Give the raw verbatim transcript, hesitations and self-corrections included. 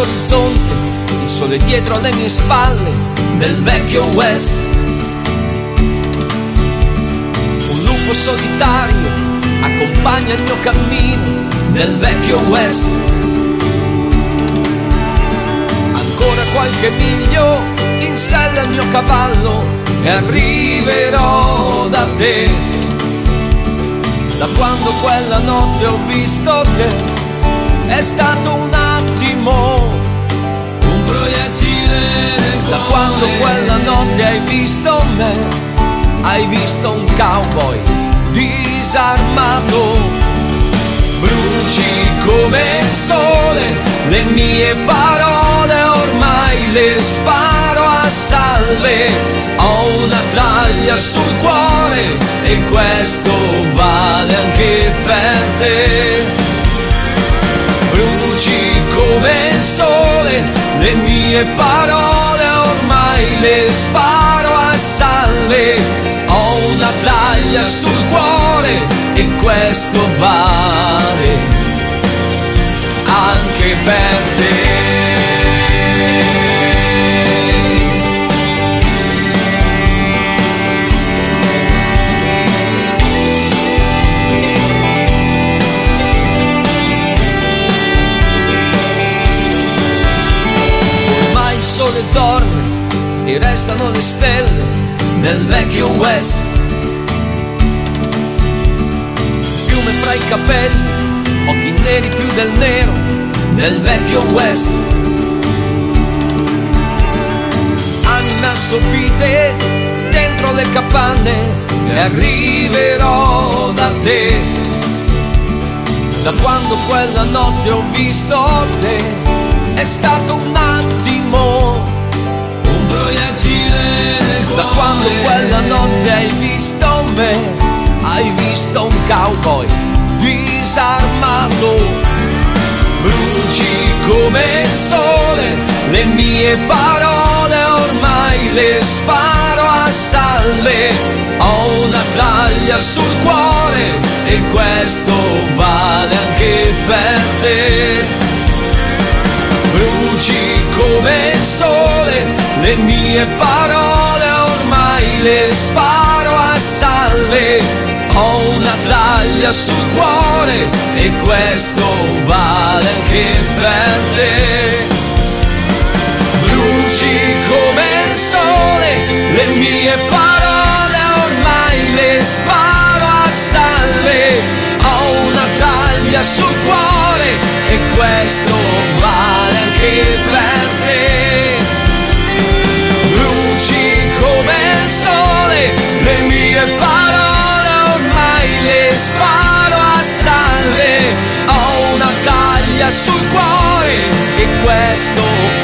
all'orizzonte, il sole dietro alle mie spalle, nel vecchio West. Un lupo solitario accompagna il mio cammino, nel vecchio West. Ancora qualche miglio in sella al mio cavallo e arriverò da te. Da quando quella notte ho visto te è stato un attimo, un proiettile nel cuore. Da quando quella notte hai visto me, hai visto un cowboy disarmato. Bruci come il sole, le mie parole ormai le sparo a salve. Ho una traglia sul cuore e questo vale anche per te. Bruci come il sole, le mie parole ormai le sparo a salve. Ho una traglia sul cuore e questo vale anche per te. Ormai il sole dorme e restano le stelle nel vecchio West. Piume fra i capelli, occhi neri più del nero nel vecchio West. Anime assopite dentro le capanne e arriverò da te. Da quando quella notte ho visto te è stato un attimo, un proiettile nel cuore. Da quando quella notte hai visto me, hai visto un cowboy disarmato. Bruci come il sole, le mie parole ormai le sparo a salve. Ho una traglia sul cuore e questo vale anche per te. Bruci come il sole, le mie parole ormai le sparo a salve. Ho una traglia sul cuore e questo vale anche per te. Bruci come il sole, le mie parole ormai le sparo a salve. Ho una traglia sul cuore e questo vale anche per te. Bruci come il sole, le mie parole le sparo a salve. Ho una taglia sul cuore e questo